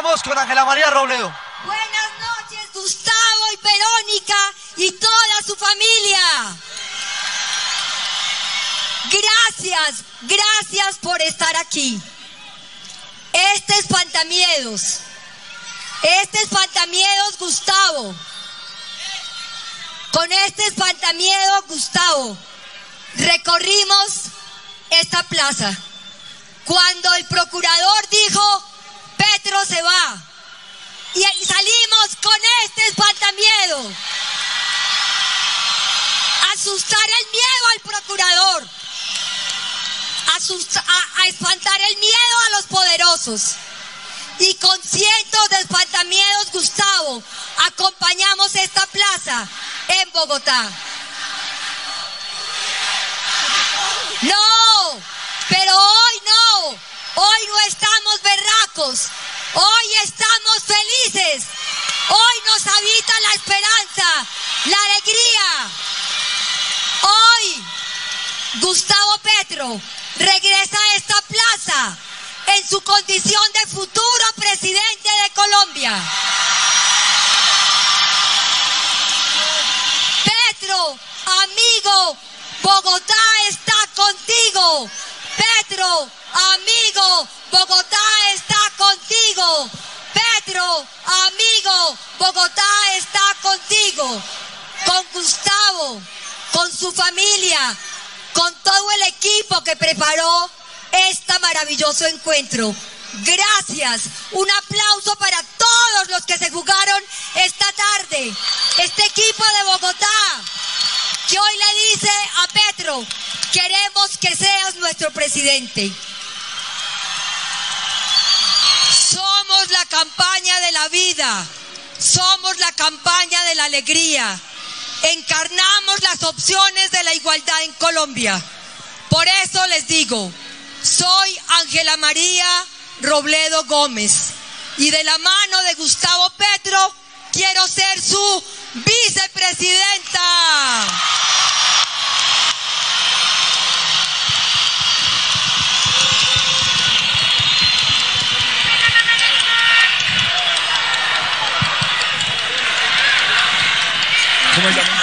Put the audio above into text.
Vamos con Ángela María Robledo. Buenas noches, Gustavo y Verónica y toda su familia. Gracias por estar aquí. Este Espantamiedos, Gustavo. Con este Espantamiedos, Gustavo, recorrimos esta plaza. Cuando el procurador dijo, Petro se va, y salimos con este Espantamiedos. Asustar el miedo al procurador. A espantar el miedo a los poderosos. Y con cientos de Espantamiedos, Gustavo, acompañamos esta plaza en Bogotá. No, pero hoy no. Hoy no estamos berracos. Hoy estamos felices. Hoy nos habita la esperanza, la alegría. Hoy Gustavo Petro regresa a esta plaza en su condición de futuro presidente de Colombia. Petro, amigo, Bogotá está contigo. Petro, amigo, Bogotá está contigo. Petro, amigo, Bogotá está contigo. Con Gustavo, con su familia, con todo el equipo que preparó este maravilloso encuentro. Gracias. Un aplauso para todos los que se jugaron esta tarde. Este equipo de Bogotá, que hoy le dice a Petro, queremos que seas nuestro presidente. Somos la campaña de la vida. Somos la campaña de la alegría. Encarnamos las opciones de la igualdad en Colombia. Por eso les digo, soy Ángela María Robledo Gómez y de la mano de Gustavo Petro quiero ser su vicepresidenta. ¿Cómo se llama?